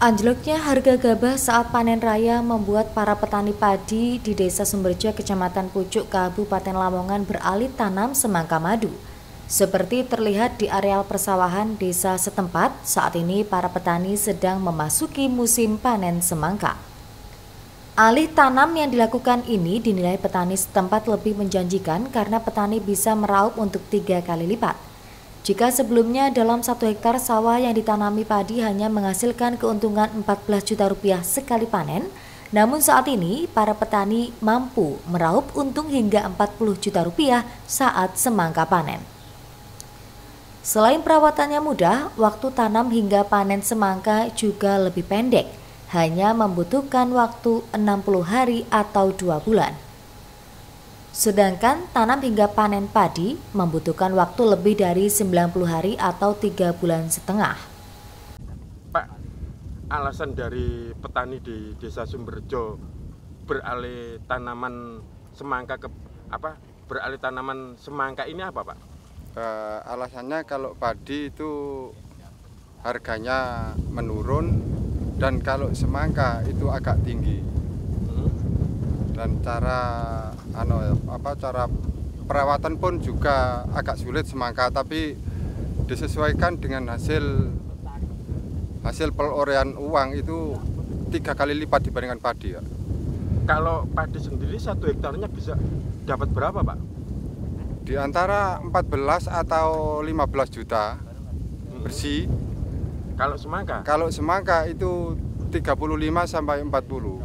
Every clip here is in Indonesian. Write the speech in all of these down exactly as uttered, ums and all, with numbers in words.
Anjloknya harga gabah saat panen raya membuat para petani padi di Desa Sumberjo, Kecamatan Pucuk, Kabupaten Lamongan beralih tanam semangka madu. Seperti terlihat di areal persawahan desa setempat, saat ini para petani sedang memasuki musim panen semangka. Alih tanam yang dilakukan ini dinilai petani setempat lebih menjanjikan karena petani bisa meraup untuk tiga kali lipat. Jika sebelumnya dalam satu hektar sawah yang ditanami padi hanya menghasilkan keuntungan empat belas juta rupiah sekali panen, namun saat ini para petani mampu meraup untung hingga empat puluh juta rupiah saat semangka panen. Selain perawatannya mudah, waktu tanam hingga panen semangka juga lebih pendek, hanya membutuhkan waktu enam puluh hari atau dua bulan. Sedangkan tanam hingga panen padi membutuhkan waktu lebih dari sembilan puluh hari atau tiga bulan setengah. Pak, alasan dari petani di Desa Sumberjo beralih tanaman semangka ke apa? Beralih tanaman semangka ini apa, Pak? Uh, alasannya kalau padi itu harganya menurun dan kalau semangka itu agak tinggi. Dan cara ano apa cara perawatan pun juga agak sulit semangka, tapi disesuaikan dengan hasil hasil perolehan uang itu tiga kali lipat dibandingkan padi ya. Kalau padi sendiri satu hektarnya bisa dapat berapa, Pak? Di antara empat belas atau lima belas juta bersih. Kalau semangka? Kalau semangka itu tiga puluh lima sampai empat puluh.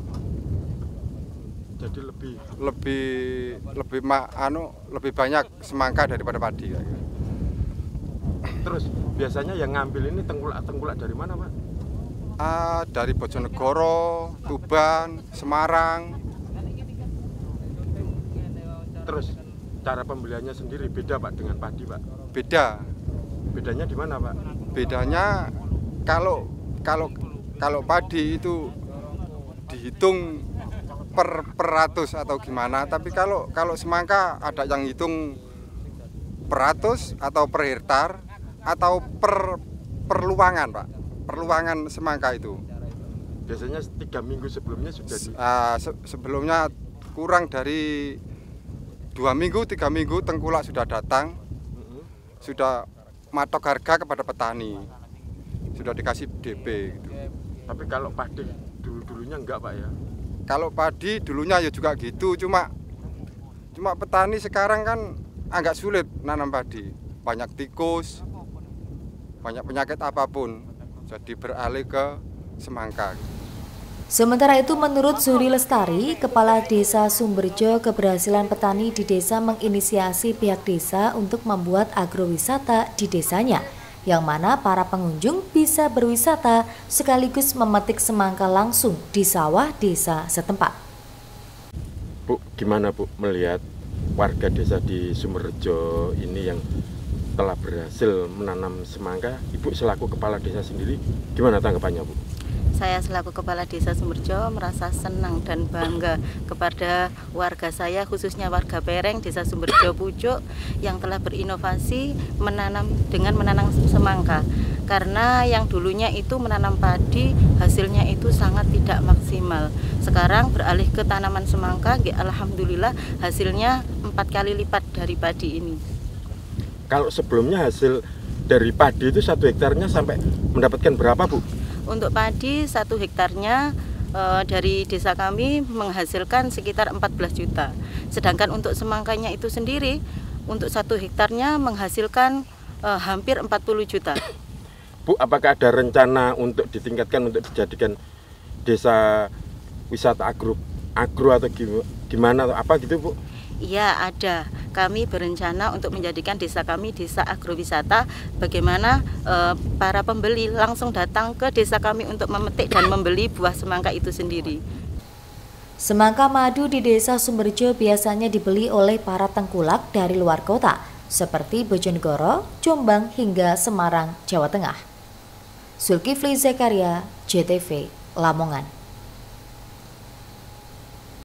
Jadi lebih lebih lebih ma, anu lebih banyak semangka daripada padi. Terus biasanya yang ngambil ini tengkulak-tengkulak dari mana, Pak? Ah, dari Bojonegoro, Tuban, Semarang. Terus cara pembeliannya sendiri beda, Pak, dengan padi, Pak? Beda. Bedanya di mana, Pak? Bedanya kalau kalau kalau padi itu dihitung per peratus atau gimana, tapi kalau kalau semangka ada yang hitung peratus atau per hektar atau per perluangan, Pak, perluangan semangka itu. Biasanya tiga minggu sebelumnya sudah di... uh, se sebelumnya kurang dari dua minggu tiga minggu tengkulak sudah datang, mm-hmm. sudah matok harga kepada petani, sudah dikasih D P gitu. Tapi kalau padi dulu dulunya enggak, Pak, ya? Kalau padi dulunya ya juga gitu, cuma cuma petani sekarang kan agak sulit nanam padi, banyak tikus, banyak penyakit apapun, jadi beralih ke semangka. Sementara itu menurut Zuri Lestari, Kepala Desa Sumberjo, keberhasilan petani di desa menginisiasi pihak desa untuk membuat agrowisata di desanya, yang mana para pengunjung bisa berwisata sekaligus memetik semangka langsung di sawah desa setempat. Bu, gimana Bu melihat warga desa di Sumberjo ini yang telah berhasil menanam semangka? Ibu selaku kepala desa sendiri, gimana tanggapannya, Bu? Saya selaku Kepala Desa Sumberjo merasa senang dan bangga kepada warga saya, khususnya warga Pereng, Desa Sumberjo Pucuk, yang telah berinovasi menanam dengan menanam semangka. Karena yang dulunya itu menanam padi, hasilnya itu sangat tidak maksimal. Sekarang beralih ke tanaman semangka, alhamdulillah hasilnya empat kali lipat dari padi ini. Kalau sebelumnya hasil dari padi itu satu hektarnya sampai mendapatkan berapa, Bu? Untuk padi satu hektarnya e, dari desa kami menghasilkan sekitar empat belas juta. Sedangkan untuk semangkanya itu sendiri untuk satu hektarnya menghasilkan e, hampir empat puluh juta. Bu, apakah ada rencana untuk ditingkatkan untuk dijadikan desa wisata agro agro atau gimana atau apa gitu, Bu? Iya, ada. Kami berencana untuk menjadikan desa kami desa agrowisata, bagaimana e, para pembeli langsung datang ke desa kami untuk memetik dan membeli buah semangka itu sendiri. Semangka madu di Desa Sumberjo biasanya dibeli oleh para tengkulak dari luar kota, seperti Bojonegoro, Jombang, hingga Semarang, Jawa Tengah. Zulkifli Zakaria, J T V, Lamongan.